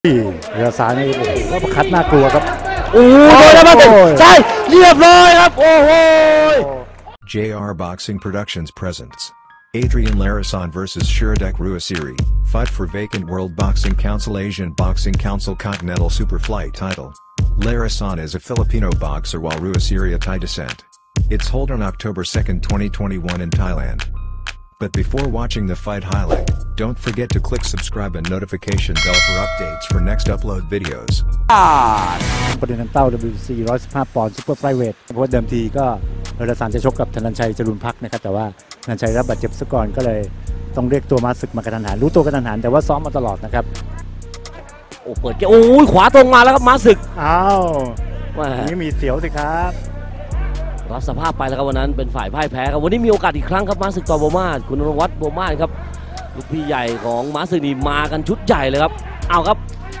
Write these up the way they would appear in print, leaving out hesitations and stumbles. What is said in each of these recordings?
เรือซ้ายนี่โอ้โหว่าประคัดน่ากลัวครับโอ้โหได้มาถึงใช่เรียบร้อยครับโอ้โห JR Boxing Productions presents Adrian Larasan vs Shiradek Ruasiri, fight for vacant World Boxing Council Asian Boxing Council Continental Superflight title. Larasan is a Filipino boxer while Ruasiri a Thai descent. It's held on October 2, 2021 in Thailand. But before watching the fight highlight, don't forget to click subscribe and notification bell for updates for next upload videos. ประเด็นเต้า WC 115 ปอนด์ซุปเปอร์ไฟล์เวทเพราะเดิมทีก็เรือสารจะชกกับธนัญชัยจรุนพักนะครับแต่ว่าธนัญชัยรับบาดเจ็บซะก่อนก็เลยต้องเรียกตัวมาศึกมากระทันหันรู้ตัวกระทันหันแต่ว่าซ้อมมาตลอดนะครับโอ้เปิดเกมโอ้ยขวาตรงมาแล้วครับมาศึกอ้าวนี่มีเสียวสิครับรับสภาพไปแล้วครับวันนั้นเป็นฝ่ายพ่ายแพ้ครับวันนี้มีโอกาสอีกครั้งครับม้าศึกต่อโบมาศคุณนรงค์วัฒน์โบมาศครับลูกพี่ใหญ่ของม้าศึกนี่มากันชุดใหญ่เลยครับเอาครับ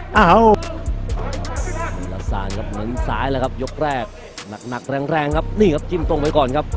ละซานครับเน้นซ้ายแล้วครับยกแรกหนักแรงครับนี่ครับจิ้มตรงไปก่อนครับ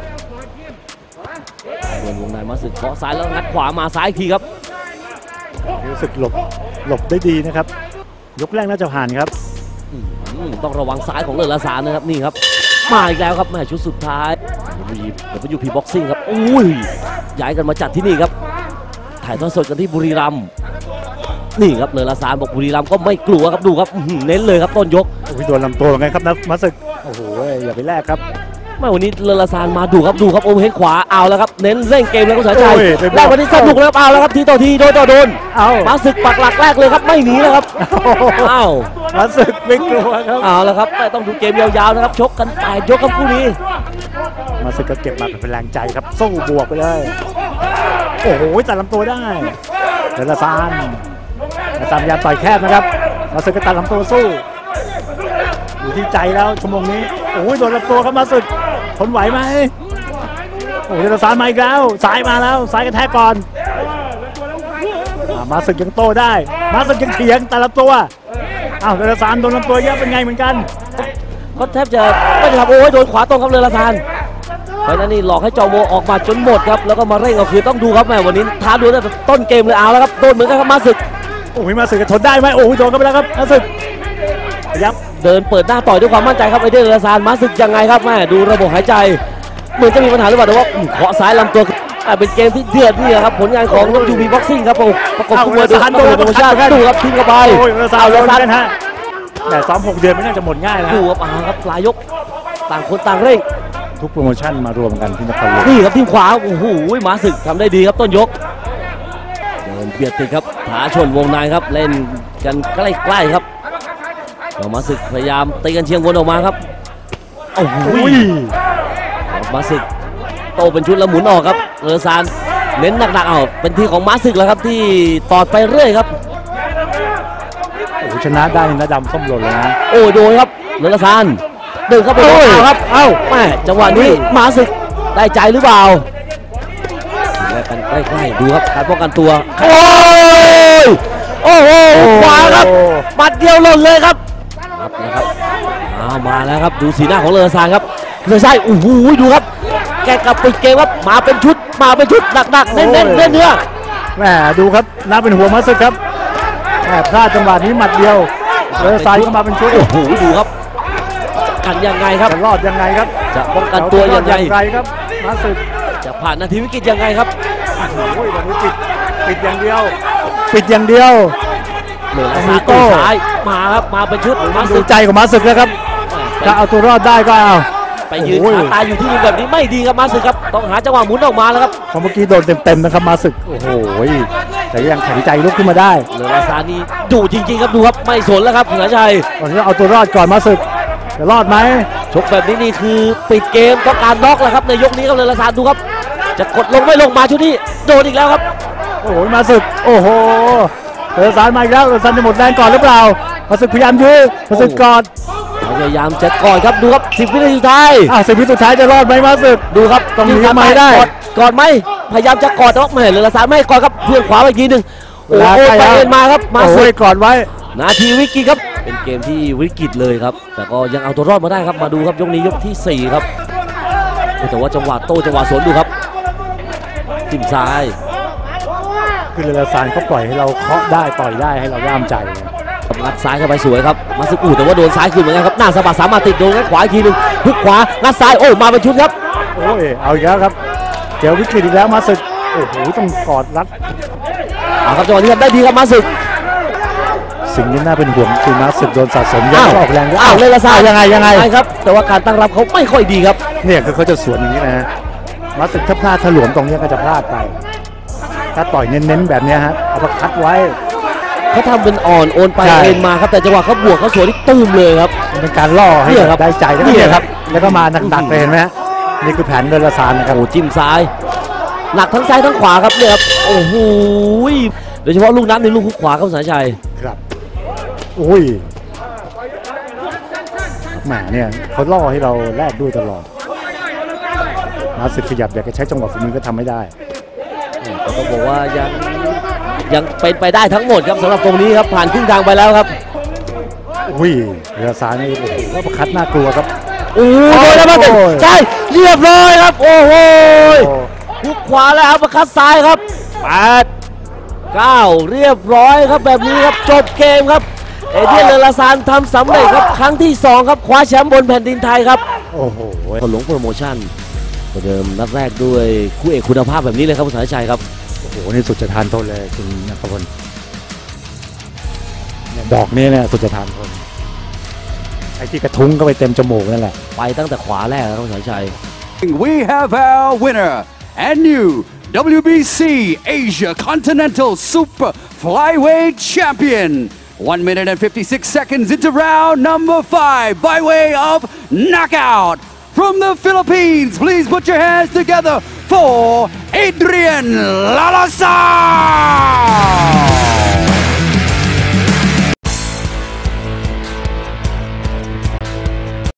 เดินวงในม้าศึกเคาะซ้ายแล้วงัดขวามาซ้ายอีกทีครับรู้สึกหลบได้ดีนะครับยกแรกน่าจะผ่านครับต้องระวังซ้ายของเลิศละซานนะครับนี่ครับมาอีกแล้วครับแม่ชุดสุดท้ายWP Boxing ครับอุ้ยย้ายกันมาจัดที่นี่ครับถ่ายทอดสดกันที่บุรีรัมย์นี่ครับเลยละซานบอกบุรีรัมย์ก็ไม่กลัวครับดูครับเน้นเลยครับต้นยกโดนลำตัวไงครับนะมาศึกโอ้โหอย่าไปแลกครับไม่วันนี้เลอละซานมาดูครับโอเวอร์เฮดขวาเอาแล้วครับเน้นเร่งเกมแล้วก็สายใจแรกวันนี้สนุกแล้วเอาแล้วครับทีต่อทีโดนมาศึกปักหลักแรกเลยครับไม่หนีแล้วครับเอามาศึกไม่กลัวครับเอาแล้วครับต้องดูเกมยาวๆนะครับชกกัน8 ยกครับคู่นี้มาศึกก็เก็บมาเป็นแรงใจครับสู้บวกไปเลยโอ้โหตัดลำตัวได้เลอละซานพยายามต่อยแคบนะครับมาศึกก็ตัดลำตัวสู้อยู่ที่ใจแล้วชั่วโมงนี้โอ้ยโดนลำตัวครับมาศึกทนไหวไหมโอ้ยเลอละซานมาอีกแล้วซ้ายมาแล้วซ้ายกระแทกก่อนมาศึกยังโตได้มาศึกยังเถียงตัดลำตัวเลอละซานโดนลำตัวเยอะเป็นไงเหมือนกันก็แทบจะไม่ทำโอ้ยโดนขวาตรงครับเลอละซานเพราะนั้นนี่หลอกให้จอโมออกมาจนหมดครับแล้วก็มาเร่งเอาคืนต้องดูครับแม่วันนี้ท้าดวลตั้งแต่ต้นเกมเลยเอาแล้วครับโดนเหมือนกันครับมาศึกโอ้ยมาศึกทนได้ไหมโอ้ยโดนกันไปแล้วครับมาศึกยับเดินเปิดหน้าต่อยด้วยความมั่นใจครับไอเดอร์เลอซานมาศึกยังไงครับแม่ดูระบบหายใจเหมือนจะมีปัญหาหรือเปล่าแต่ว่าเคาะซ้ายลำตัวเป็นเกมที่เดือดนี่ครับผลงานของWP Boxingครับประกบคู่มวยโดยโปรโมชั่นดูครับทิ้งเข้าไปเอาเลอซานฮะแต่ซ้อม6 เดือนไม่น่าจะหมดง่ายนะดูครับปลายยกต่างคนต่างเร่งทุกโปรโมชั่นมารวมกันที่นครหลวงนี่ครับทีมขวาโอ้โหมาศึกทำได้ดีครับต้นยกเดินเบียดติดครับถาชนวงในครับเล่นกันใกล้ๆครับมาศึกพยายามตีกันเชียงวนออกมาครับโอ้โหมาศึกโตเป็นชุดแล้วหมุนออกครับเลอซานเน้นหนักๆเป็นที่ของมาศึกแล้วครับที่ตอดไปเรื่อยครับชนะได้นะดำส้มหล่นเลยนะโอ้โดยครับเลอซานเดินเข้าไปครับแม่จังหวะนี้มาศึกได้ใจหรือเปล่าแลกกันใกล้ๆดูครับการป้องกันตัวโอ้โหขวาครับมัดเดียวหล่นเลยครับนะครับมาแล้วครับดูสีหน้าของเลอซานครับเลอซานโอ้โหดูครับแกกลับปิดเกมครับมาเป็นชุดหนักๆเน้นเนื้อแหมดูครับน่าเป็นห่วงมาศึกครับแหมพลาดจังหวะนี้หมัดเดียวเลอซานก็มาเป็นชุดโอ้โหดูครับกันยังไงครับจะรอดยังไงครับจะป้องกันตัวยังไงครับมาศึกจะผ่านนาทีวิกฤตยังไงครับโอ้ยวันนี้ปิดอย่างเดียวเลอซานต่อยซ้ายมาครับมาเป็นชุดมาศึกใจของมาศึกแล้วครับถ้าเอาตัวรอดได้ก็เอาไปยืนขาตายอยู่ที่นี่แบบนี้ไม่ดีครับมาศึกครับต้องหาจังหวะหมุนออกมาแล้วครับเมื่อกี้โดนเต็มนะครับมาศึกโอ้โหแต่ยังแข็งใจลุกขึ้นมาได้เลอซานนี่ดุจริงๆครับดูครับไม่สนแล้วครับเหนือใจตอนนี้เอาตัวรอดก่อนมาศึกจะรอดไหมชกแบบนี้นี่คือปิดเกมต้องการน็อกแล้วครับในยกนี้ครับเลอซานดูครับจะกดลงไม่ลงมาชุดนี้โดนอีกแล้วครับโอ้โหมาศึกโอ้โหเลอซานมาอีกแล้วเลอซานจะหมดแรงก่อนหรือเปล่ามาศึกพยายามยื้อมาศึกกอดพยายามจะกอดครับดูครับ10 วินาทีสุดท้าย 10 วิสุดท้ายจะรอดไหมมาศึกดูครับต้องมีทำไมได้กอดไหมพยายามจะกอดแต่ว่าไม่เลอซานไม่กอดครับเพื่อนขวาไปทีนึงโอ้โหไปเอ็นมาครับมาศึกกอดไว้นาทีวิกฤตครับเป็นเกมที่วิกฤตเลยครับแต่ก็ยังเอาตัวรอดมาได้ครับมาดูครับยกนี้ยกที่4ครับแต่ว่าจังหวะโต้จังหวะสวนดูครับจิ้มซ้ายคือเลอซานเขาปล่อยให้เราเคาะได้ต่อยได้ให้เราย่ามใจงัดซ้ายเข้าไปสวยครับมาสึกแต่ว่าโดนซ้ายคืนเหมือนกันครับหน้าสะบัดสามารถติดโดนขวาอีกทีนึงพุกขวางัดซ้ายโอ้มาเป็นชุดครับโอ้ยเอาอีกแล้วครับเจอวิกฤตอีกแล้วมาสึกโอ้โหต้องกอดรัดครับจังหวะนี้ครับได้ดีครับมาสึกสิ่งที่น่าเป็นห่วงคือมาสึกโดนสะสมยัอ้าวออกแรงอ้าวเล่นละซ่ายังไงใช่ครับแต่ว่าการตั้งรับเขาไม่ค่อยดีครับเนี่ยคือเขาจะสวนอย่างนี้นะฮะมาสึกถ้าพลาดถลวมตรงนี้ก็จะพลาดไปถ้าต่อยเน้นๆแบบนี้ฮะเอามาคัดไว้เขาทำเป็นอ่อนโอนไปใช่เอ็นมาครับแต่จังหวะเขาบวกเขาสวนที่ตุ้มเลยครับมันเป็นการล่อให้เนี่ยครับได้ใจแล้วก็เนี่เนี่ยยคครัรับ บแล้วก็มาหนักๆเลยเห็นไหมฮะนี่คือแผนเดลซานนะครับโอ้จิ้มซ้ายหนักทั้งซ้ายทั้งขวาครับเนี่ยครับโอ้โหโดยเฉพาะลูกนับในลูกคุกขวาครับสายชัยครับอุ้ยแหมเนี่ยเขาล่อให้เราแลกด้วยตลอดมาสึกขยับอยากจะใช้จังหวะฝีมือก็ทำไม่ได้เขาก็บอกว่ายังเป็นไปได้ทั้งหมดครับสำหรับตรงนี้ครับผ่านครึ่งทางไปแล้วครับอุ้ยเรือซ้ายนี่โอ้โหว่าประคัดน่ากลัวครับโอ้โหโดนแล้วมาติดโอ้ยใช่เรียบร้อยครับโอ้โหคุกขวาแล้วครับประคัดซ้ายครับ8-9เรียบร้อยครับแบบนี้ครับจบเกมครับเอเดียนเลอลาซานทำสำเร็จครับครั้งที่2ครับคว้าแชมป์บนแผ่นดินไทยครับโอ้โหคนหลงโปรโมชั่นประเดิมนัดแรกด้วยคู่เอกคุณภาพแบบนี้เลยครับคุณสายชัยครับโอ้โหนี่สุดจะทานทนเลยคุณนักพลเนี่ยดอกนี้เนี่ยสุดจะทานทนไอ้ที่กระทุ้งก็ไปเต็มจมูกนั่นแหละไปตั้งแต่ขวาแรกครับคุณสายชัย We have our winner and new WBC Asia Continental Super Flyweight Champion. 1 minute and 56 seconds into round number 5 by way of knockout. From the Philippines, please put your hands together for Adrian Lalasa.